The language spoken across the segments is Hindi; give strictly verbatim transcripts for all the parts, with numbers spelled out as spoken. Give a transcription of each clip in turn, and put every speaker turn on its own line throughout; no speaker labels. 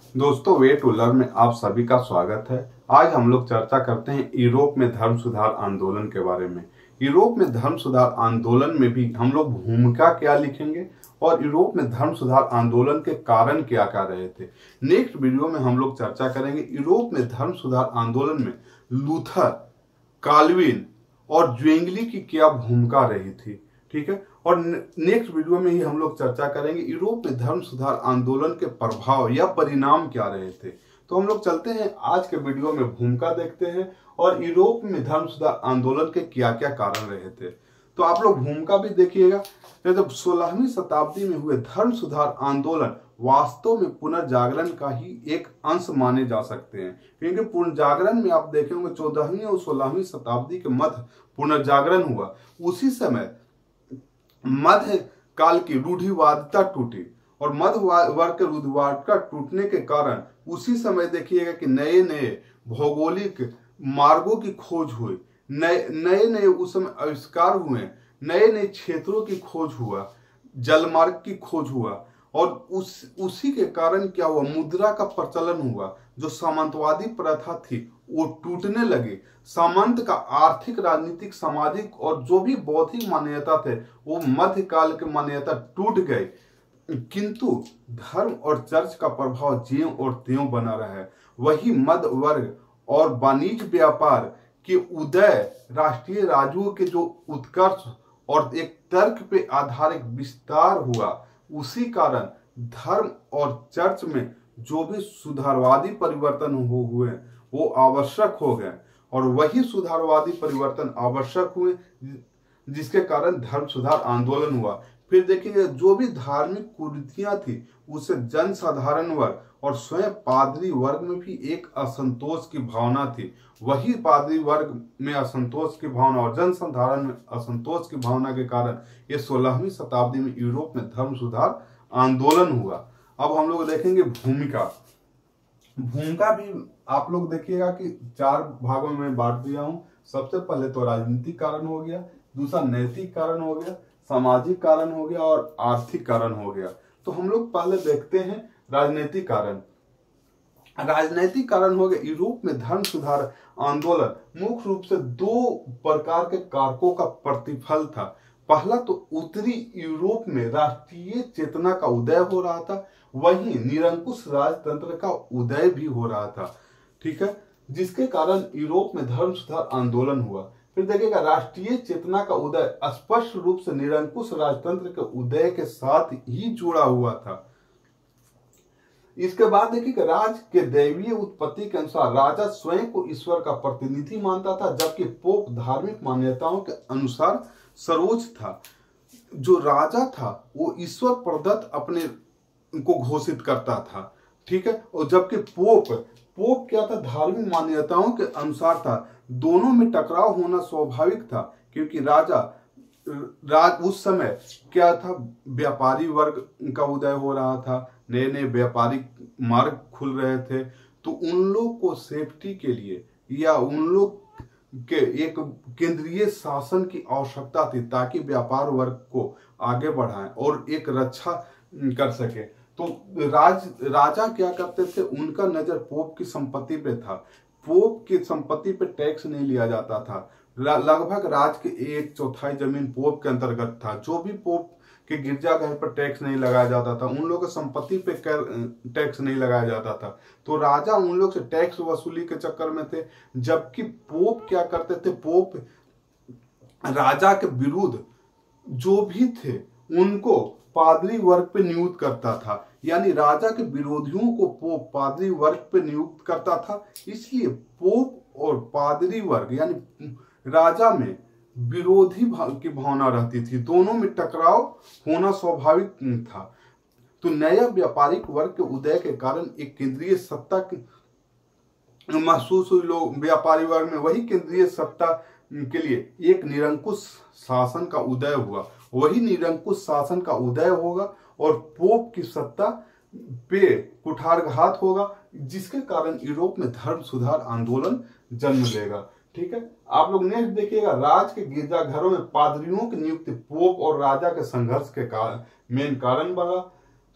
दोस्तों, वे टू लर्न में आप सभी का स्वागत है। आज हम लोग चर्चा करते हैं यूरोप में धर्म सुधार आंदोलन के बारे में। यूरोप में धर्म सुधार आंदोलन में भी हम लोग भूमिका क्या लिखेंगे और यूरोप में धर्म सुधार आंदोलन के कारण क्या क्या रहे थे। नेक्स्ट वीडियो में हम लोग चर्चा करेंगे यूरोप में धर्म सुधार आंदोलन में लूथर, काल्विन और ज्वेंगली की क्या भूमिका रही थी। ठीक है, और नेक्स्ट वीडियो में ही हम लोग चर्चा करेंगे यूरोप में धर्म सुधार आंदोलन के प्रभाव या परिणाम क्या रहे थे। तो हम लोग चलते हैं आज के वीडियो में भूमिका देखते हैं और यूरोप में धर्म सुधार आंदोलन के क्या क्या कारण रहे थे। तो आप लोग भूमिका भी देखिएगा। जब सोलहवीं शताब्दी में हुए धर्म सुधार आंदोलन वास्तव में पुनर्जागरण का ही एक अंश माने जा सकते हैं, क्योंकि पुनर्जागरण में आप देखेंगे चौदहवीं और सोलहवीं शताब्दी के मध्य पुनर्जागरण हुआ। उसी समय मध्य काल की रूढ़िवादिता टूटी और मध्य वर्ग के रूढ़िवादिता टूटने के कारण उसी समय देखिएगा कि नए नए भौगोलिक मार्गों की खोज हुई, नए नए नए उस समय आविष्कार हुए, नए नए क्षेत्रों की खोज हुआ, जलमार्ग की खोज हुआ और उस उसी के कारण क्या हुआ, मुद्रा का प्रचलन हुआ। जो सामंतवादी प्रथा थी वो टूटने लगी। सामंत का आर्थिक, राजनीतिक, सामाजिक और जो भी बौद्धिक मान्यता थे वो मध्यकाल के मान्यता टूट गए, किंतु धर्म और चर्च का प्रभाव ज्यों और त्यों बना रहा है। वही मध्य वर्ग और वाणिज्य व्यापार के उदय, राष्ट्रीय राज्यों के जो उत्कर्ष और एक तर्क पे आधारित विस्तार हुआ, उसी कारण धर्म और चर्च में जो भी सुधारवादी परिवर्तन हो हुए वो आवश्यक हो गए और वही सुधारवादी परिवर्तन आवश्यक हुए जिसके कारण धर्म सुधार आंदोलन हुआ। फिर देखिए जो भी धार्मिक कुरीतियां थी उसे जन साधारण वर्ग और स्वयं पादरी वर्ग में भी एक असंतोष की भावना थी। वही पादरी वर्ग में असंतोष की भावना और जन साधारण में असंतोष की भावना के कारण ये सोलहवीं शताब्दी में यूरोप में धर्म सुधार आंदोलन हुआ। अब हम लोग देखेंगे भूमिका। भूमिका भी आप लोग देखिएगा कि चार भागों में बांट दिया हूं। सबसे पहले तो राजनीतिक कारण हो गया, दूसरा नैतिक कारण हो गया, सामाजिक कारण हो गया और आर्थिक कारण हो गया। तो हम लोग पहले देखते हैं राजनीतिक कारण। राजनीतिक कारण हो गया यूरोप में धर्म सुधार आंदोलन मुख्य रूप से दो प्रकार के कारकों का प्रतिफल था। पहला तो उत्तरी यूरोप में राष्ट्रीय चेतना का उदय हो रहा था, वहीं निरंकुश राजतंत्र का उदय भी हो रहा था। ठीक है, जिसके कारण यूरोप में धर्म सुधार आंदोलन हुआ। फिर देखिएगा राष्ट्रीय चेतना का उदय स्पष्ट रूप से निरंकुश राजतंत्र के उदय के साथ ही जुड़ा हुआ था। इसके बाद देखिए राज के दैवीय उत्पत्ति के अनुसार राजा स्वयं को ईश्वर का प्रतिनिधि मानता था, जबकि पोप धार्मिक मान्यताओं के अनुसार सर्वोच्च था। जो राजा था वो ईश्वर प्रदत्त अपने को घोषित करता था। ठीक है, और जबकि पोप पोप क्या था, धार्मिक मान्यताओं के अनुसार था। दोनों में टकराव होना स्वाभाविक था, क्योंकि राजा राज उस समय क्या था, व्यापारी वर्ग का उदय हो रहा था, नए नए व्यापारिक मार्ग खुल रहे थे। तो उन लोग को सेफ्टी के लिए या उन लोग के एक केंद्रीय शासन की आवश्यकता थी ताकि व्यापार वर्ग को आगे बढ़ाएं और एक रक्षा कर सके। तो राज राजा क्या करते थे, उनका नजर पोप की संपत्ति पे था। पोप की संपत्ति पे टैक्स नहीं लिया जाता था। लगभग राज के एक चौथाई जमीन पोप के अंतर्गत था। जो भी पोप के गिरजाघर पर टैक्स नहीं लगाया जाता था, उन लोगों की संपत्ति पे टैक्स नहीं लगाया जाता था। तो राजा उन लोग से टैक्स वसूली के चक्कर में थे। जबकि पोप क्या करते थे, पोप राजा के विरुद्ध जो भी थे उनको पादरी वर्ग पे नियुक्त करता था। यानी राजा के विरोधियों को पोप पादरी वर्ग पे नियुक्त करता था। इसलिए पोप और पादरी वर्ग यानी राजा में विरोधी भाव की भावना रहती थी। दोनों में टकराव होना स्वाभाविक था। तो नया व्यापारिक वर्ग के उदय के कारण एक केंद्रीय सत्ता महसूस हुई लोग व्यापारी वर्ग में। वही केंद्रीय सत्ता के लिए एक निरंकुश शासन का उदय हुआ। वही निरंकुश शासन का उदय होगा और पोप की सत्ता पे कुठारघात होगा, जिसके कारण यूरोप में धर्म सुधार आंदोलन जन्म लेगा। ठीक है, आप लोग नेक्स्ट देखिएगा राज के गिरजाघरों में पादरियों की नियुक्ति पोप और राजा के संघर्ष के कारण मेन कारण बना।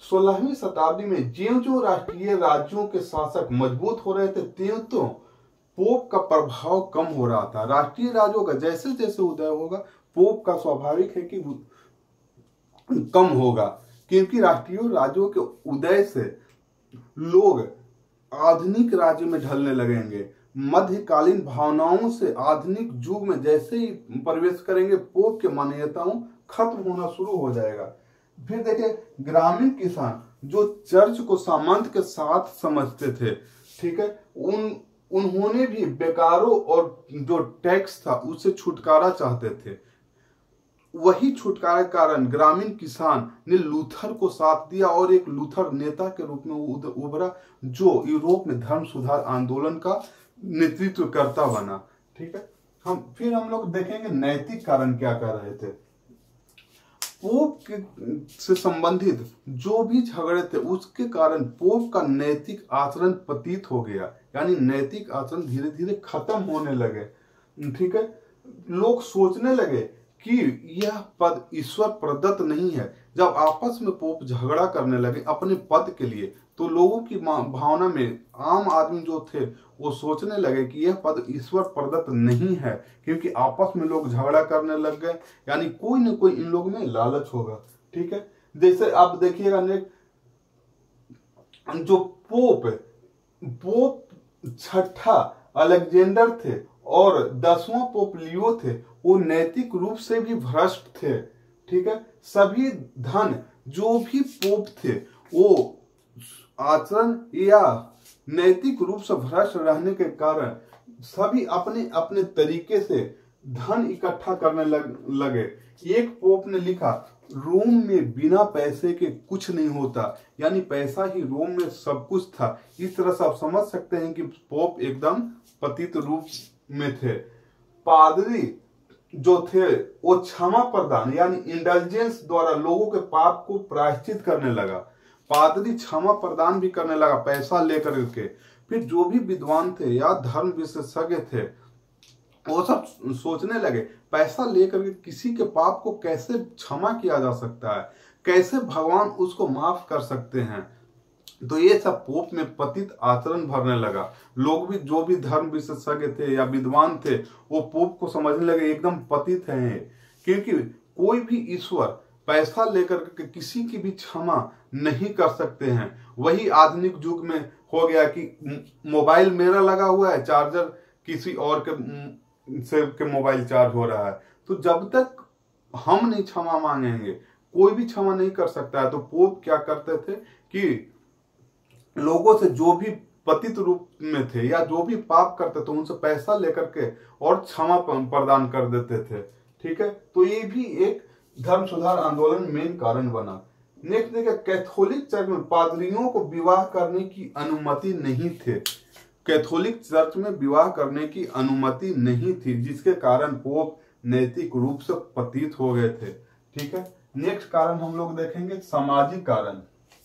सोलहवीं शताब्दी में ज्यों ज्यों राष्ट्रीय राज्यों के शासक मजबूत हो रहे थे, त्यों त्यों पोप का प्रभाव कम हो रहा था। राष्ट्रीय राज्यों का जैसे जैसे उदय होगा, पोप का स्वाभाविक है कि कम होगा, क्योंकि राष्ट्रीय राज्यों के उदय से लोग आधुनिक राज्य में ढलने लगेंगे। मध्यकालीन भावनाओं से आधुनिक युग में जैसे ही प्रवेश करेंगे, पोप के मान्यताओं खत्म होना शुरू हो जाएगा। फिर देखिए, ग्रामीण किसान जो चर्च को सामंत के साथ समझते थे, ठीक है, उन उन्होंने भी बेकारों और जो टैक्स था उससे छुटकारा चाहते थे। वही छुटकारा के कारण ग्रामीण किसान ने लूथर को साथ दिया और एक लूथर नेता के रूप में उभरा, जो यूरोप में धर्म सुधार आंदोलन का नेतृत्व करता बना। ठीक है, हम फिर हम लोग देखेंगे नैतिक कारण क्या कर रहे थे। पोप से संबंधित जो भी झगड़े थे, उसके कारण पोप का नैतिक आचरण पतित हो गया, यानी नैतिक आचरण धीरे धीरे खत्म होने लगे। ठीक है, लोग सोचने लगे कि यह पद ईश्वर प्रदत्त नहीं है। जब आपस में पोप झगड़ा करने लगे अपने पद के लिए, तो लोगों की भावना में आम आदमी जो थे वो सोचने लगे कि यह पद ईश्वर प्रदत्त नहीं है, क्योंकि आपस में लोग झगड़ा करने लग गए, यानी कोई न कोई इन लोगों में लालच होगा। ठीक है, जैसे आप देखिएगा जो पोप पोप छठा अलेक्जेंडर थे और दसवां पोप लियो थे, वो नैतिक रूप से भी भ्रष्ट थे। ठीक है, सभी धन जो भी पोप थे वो आचरण या नैतिक रूप से भ्रष्ट रहने के कारण सभी अपने अपने तरीके से धन इकट्ठा करने लग, लगे। एक पोप ने लिखा, रोम में बिना पैसे के कुछ नहीं होता, यानी पैसा ही रोम में सब कुछ था। इस तरह से आप समझ सकते हैं कि पोप एकदम पतित रूप में थे। पादरी जो थे वो क्षमा प्रदान यानी इंडल्जेंस द्वारा लोगों के पाप को प्रायश्चित करने लगा। पादरी क्षमा प्रदान भी करने लगा पैसा लेकर के। फिर जो भी विद्वान थे या धर्म विशेषज्ञ थे, वो सब सोचने लगे पैसा लेकर के किसी के पाप को कैसे क्षमा किया जा सकता है, कैसे भगवान उसको माफ कर सकते हैं। तो ये सब पोप में पतित आचरण भरने लगा। लोग भी जो भी धर्म विशेषज्ञ थे या विद्वान थे, वो पोप को समझने लगे एकदम पतित है, क्योंकि कोई भी ईश्वर पैसा लेकर के किसी की भी क्षमा नहीं कर सकते हैं। वही आधुनिक युग में हो गया कि मोबाइल मेरा लगा हुआ है, चार्जर किसी और के से के मोबाइल चार्ज हो रहा है, तो जब तक हम नहीं क्षमा मांगेंगे कोई भी क्षमा नहीं कर सकता है। तो पोप क्या करते थे कि लोगों से जो भी पतित रूप में थे या जो भी पाप करते थे उनसे पैसा लेकर के और क्षमा प्रदान कर देते थे। ठीक है, तो ये भी एक धर्म सुधार आंदोलन मेन कारण बना। नेक्स्ट देखिए, कैथोलिक चर्च में पादरियों को विवाह करने की अनुमति नहीं थे। कैथोलिक चर्च में विवाह करने की अनुमति नहीं थी, जिसके कारण पोप नैतिक रूप से पतित हो गए थे। ठीक है, नेक्स्ट कारण हम लोग देखेंगे सामाजिक कारण।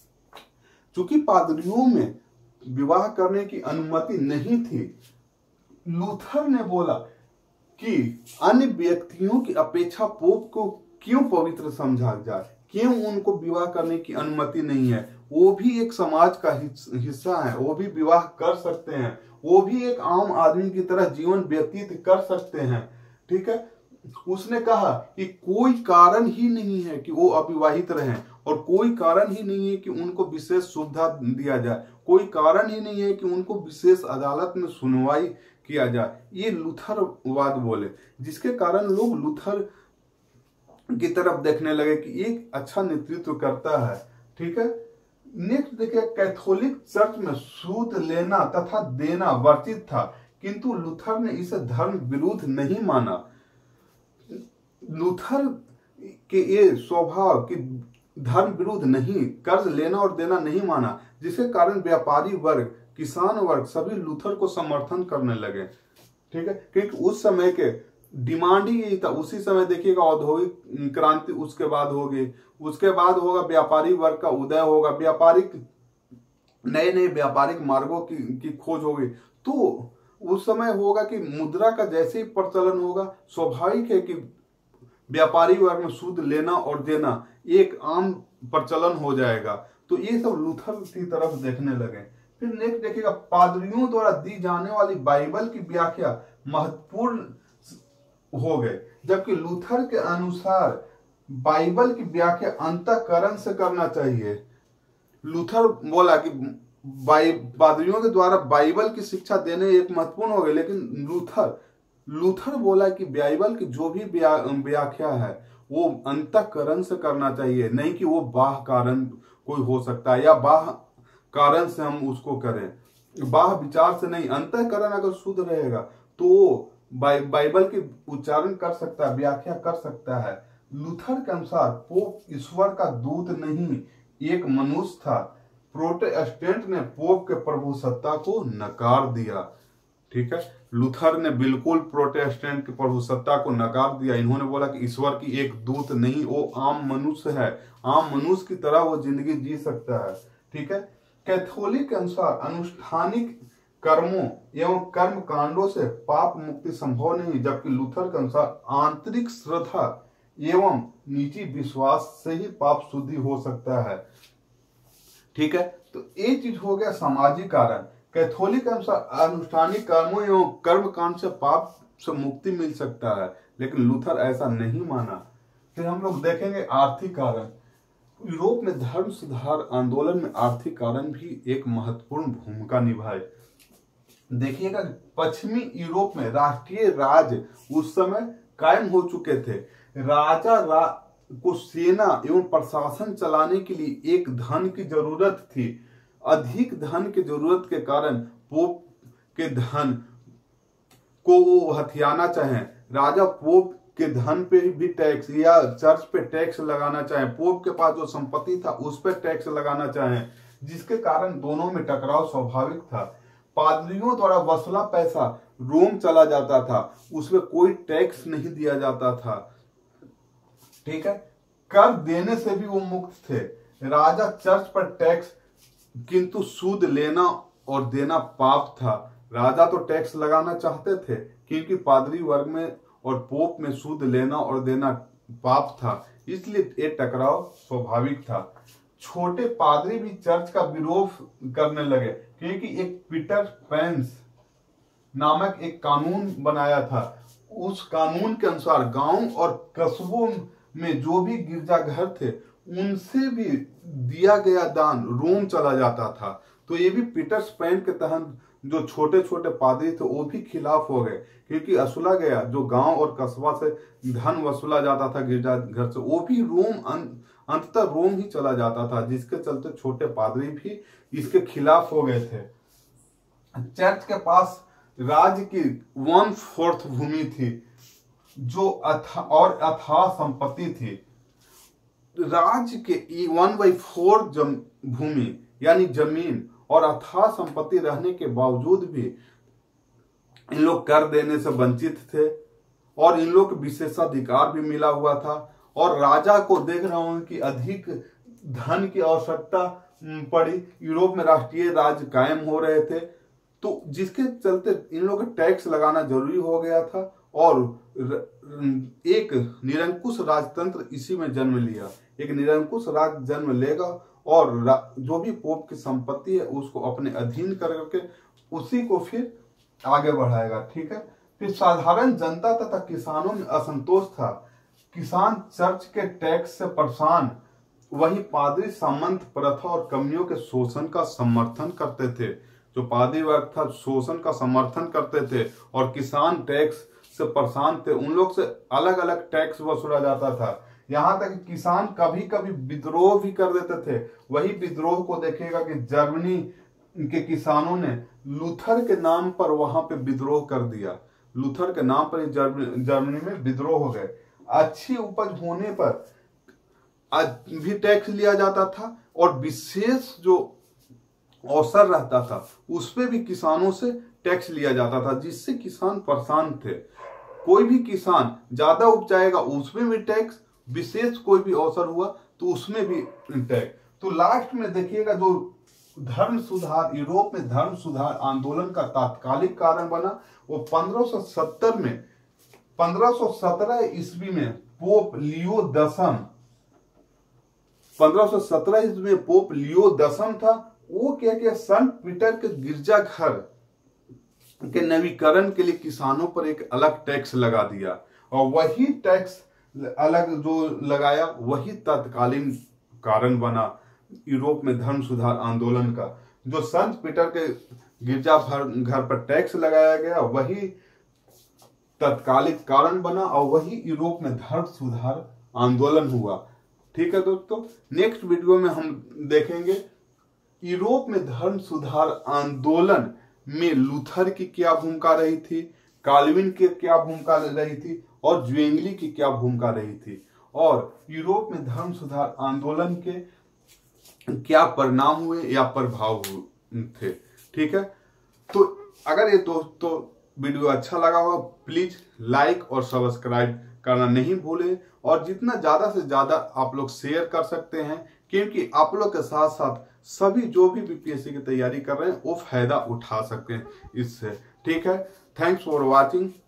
चूंकि पादरियों में विवाह करने की अनुमति नहीं थी, लूथर ने बोला कि अन्य व्यक्तियों की अपेक्षा पोप को क्यों पवित्र समझा जाए, क्यों उनको विवाह करने की अनुमति नहीं है। वो भी एक समाज का हिस्सा है, वो भी विवाह कर सकते हैं, वो भी एक आम आदमी की तरह जीवन व्यतीत कर सकते हैं। ठीक है, उसने कहा कि कोई कारण ही नहीं है कि वो अविवाहित रहें और कोई कारण ही नहीं है कि उनको विशेष सुविधा दिया जाए, कोई कारण ही नहीं है कि उनको विशेष अदालत में सुनवाई किया जाए। ये लूथरवाद बोले, जिसके कारण लोग लूथर की तरफ देखने लगे कि एक अच्छा नेतृत्व करता है। ठीक है, नेक्स्ट देखिए, कैथोलिक चर्च में सूद लेना तथा देना वर्जित था, किंतु लूथर ने इसे धर्म विरुद्ध नहीं माना। लूथर के ये स्वभाव कि धर्म विरुद्ध नहीं, कर्ज लेना और देना नहीं माना, जिसके कारण व्यापारी वर्ग, किसान वर्ग सभी लूथर को समर्थन करने लगे। ठीक है, क्योंकि उस समय के डिमांड ही यही था। उसी समय देखिएगा औद्योगिक क्रांति उसके बाद होगी, उसके बाद होगा व्यापारी वर्ग का उदय होगा, व्यापारिक नए नए व्यापारिक मार्गों की, की खोज होगी। तो उस समय होगा कि मुद्रा का जैसे ही प्रचलन होगा, स्वाभाविक है कि व्यापारी वर्ग में सूद लेना और देना एक आम प्रचलन हो जाएगा। तो ये सब लूथर की तरफ देखने लगे। फिर नेक्स्ट देखिएगा, पादरियों द्वारा दी जाने वाली बाइबल की व्याख्या महत्वपूर्ण हो गए, जबकि लूथर के अनुसार बाइबल की व्याख्या अंतःकरण से करना चाहिए। लूथर बोला कि पादरियों के द्वारा बाइबल की शिक्षा देने एक महत्वपूर्ण हो गए, लेकिन लूथर लूथर बोला कि बाइबल की जो भी व्याख्या है वो अंतःकरण से करना चाहिए, नहीं कि वो बाह्य कारण कोई हो सकता है या बाह्य कारण से हम उसको करें, बाह्य विचार से नहीं। अंतःकरण अगर शुद्ध रहेगा तो वो बाइबल की उच्चारण कर सकता है, व्याख्या कर सकता है। लूथर के अनुसार पोप ईश्वर का दूत नहीं, एक मनुष्य था। प्रोटेस्टेंट ने पोप के प्रभु सत्ता को नकार दिया। ठीक है, लूथर ने बिल्कुल प्रोटेस्टेंट की प्रभु सत्ता को नकार दिया। इन्होंने बोला कि ईश्वर की एक दूत नहीं, वो आम मनुष्य है, आम मनुष्य की तरह वो जिंदगी जी सकता है। ठीक है, कैथोलिक के अनुसार अनुष्ठानिक कर्मों एवं कर्म कांडों से पाप मुक्ति संभव नहीं, जबकि लूथर के अनुसार आंतरिक श्रद्धा एवं निजी विश्वास से ही पाप शुद्धि हो सकता है। ठीक है, तो ये चीज हो गया सामाजिक कारण। कैथोलिक के अनुसार अनुष्ठानिक कर्मों एवं कर्म कांड से पाप से मुक्ति मिल सकता है, लेकिन लूथर ऐसा नहीं माना। फिर हम लोग देखेंगे आर्थिक कारण। यूरोप में धर्म सुधार आंदोलन में आर्थिक कारण भी एक महत्वपूर्ण भूमिका निभाए। देखिएगा, पश्चिमी यूरोप में राष्ट्रीय राज्य उस समय कायम हो चुके थे। राजा रा को सेना एवं प्रशासन चलाने के लिए एक धन की जरूरत थी। अधिक धन की जरूरत के कारण पोप के धन को वो हथियाना चाहें। राजा पोप के धन पे भी टैक्स या चर्च पे टैक्स लगाना चाहें, पोप के पास जो संपत्ति था उस पर टैक्स लगाना चाहें, जिसके कारण दोनों में टकराव स्वाभाविक था। पादरियों द्वारा वसूला पैसा रोम चला जाता था, उसमें कोई टैक्स नहीं दिया जाता था। ठीक है, कर देने से भी वो मुक्त थे। राजा चर्च पर टैक्स, किंतु सूद लेना और देना पाप था। राजा तो टैक्स लगाना चाहते थे, क्योंकि पादरी वर्ग में और पोप में सूद लेना और देना पाप था, इसलिए ये टकराव स्वाभाविक था। छोटे पादरी भी चर्च का विरोध करने लगे, क्योंकि एक पीटर पेंस नामक एक कानून बनाया था। उस कानून के अनुसार गांव और कस्बों में जो भी गिरजाघर थे उनसे भी दिया गया दान रोम चला जाता था। तो ये भी पीटर पेन के तहत जो छोटे छोटे पादरी थे वो भी खिलाफ हो गए, क्योंकि असुला गया जो गांव और कस्बा से धन वसूला जाता था गिरजाघर से, वो भी रोम अंततः रोम ही चला जाता था, जिसके चलते छोटे पादरी भी इसके खिलाफ हो गए थे। चर्च के पास राज्य की वन फोर्थ भूमि थी जो अथा और अथाह संपत्ति थी। राज्य के वन बाई फोर भूमि यानी जमीन और अथाह संपत्ति रहने के बावजूद भी इन लोग कर देने से वंचित थे, और इन लोग को विशेषाधिकार भी मिला हुआ था। और राजा को देख रहा हूं कि अधिक धन की आवश्यकता पड़ी, यूरोप में राष्ट्रीय राज्य कायम हो रहे थे, तो जिसके चलते इन लोगों को टैक्स लगाना जरूरी हो गया था, और एक निरंकुश राजतंत्र इसी में जन्म लिया। एक निरंकुश राज जन्म लेगा और जो भी पोप की संपत्ति है उसको अपने अधीन करके उसी को फिर आगे बढ़ाएगा। ठीक है, फिर साधारण जनता तथा किसानों में असंतोष था। किसान चर्च के टैक्स से परेशान, वही पादरी सामंत प्रथा और कमियों के शोषण का समर्थन करते थे। जो पादरी वर्ग था शोषण का समर्थन करते थे, और किसान टैक्स से परेशान थे। उन लोग से अलग अलग टैक्स वसूला जाता था, यहाँ तक कि किसान कभी कभी विद्रोह भी कर देते थे। वही विद्रोह को देखेगा कि जर्मनी के किसानों ने लूथर के नाम पर वहां पे विद्रोह कर दिया। लूथर के नाम पर जर्मनी में विद्रोह हो गए। अच्छी उपज होने पर भी टैक्स लिया जाता था, और विशेष जो अवसर रहता था उस पे भी किसानों से टैक्स लिया जाता था, जिससे किसान परेशान थे। कोई भी किसान ज्यादा उपजाएगा उसमें भी टैक्स, विशेष कोई भी अवसर हुआ तो उसमें भी टैक्स। तो लास्ट में देखिएगा जो धर्म सुधार, यूरोप में धर्म सुधार आंदोलन का तात्कालिक कारण बना, वो पंद्रह सौ सत्तर में पंद्रह सौ सत्रह ईस्वी में पोप लियो दसम पंद्रह सौ सत्रह ईस्वी में पोप लियो दसम था, वो क्या किया, संत पीटर के गिरजाघर के नवीकरण के लिए किसानों पर एक अलग टैक्स लगा दिया, और वही टैक्स अलग जो लगाया वही तत्कालीन कारण बना यूरोप में धर्म सुधार आंदोलन का। जो संत पीटर के गिरजा घर पर टैक्स लगाया गया वही तत्कालिक कारण बना और वही यूरोप में धर्म सुधार आंदोलन हुआ। ठीक है दोस्तों, नेक्स्ट वीडियो में हम देखेंगे यूरोप में धर्म सुधार आंदोलन में लूथर की क्या भूमिका रही थी, काल्विन की क्या भूमिका रही थी और ज्वेंगली की क्या भूमिका रही थी, और यूरोप में धर्म सुधार आंदोलन के क्या परिणाम हुए या प्रभाव थे। ठीक है, तो अगर ये दोस्तों वीडियो अच्छा लगा हो प्लीज लाइक और सब्सक्राइब करना नहीं भूलें, और जितना ज्यादा से ज्यादा आप लोग शेयर कर सकते हैं, क्योंकि आप लोग के साथ साथ सभी जो भी बीपीएससी की तैयारी कर रहे हैं वो फायदा उठा सकते हैं इससे। ठीक है, थैंक्स फॉर वॉचिंग।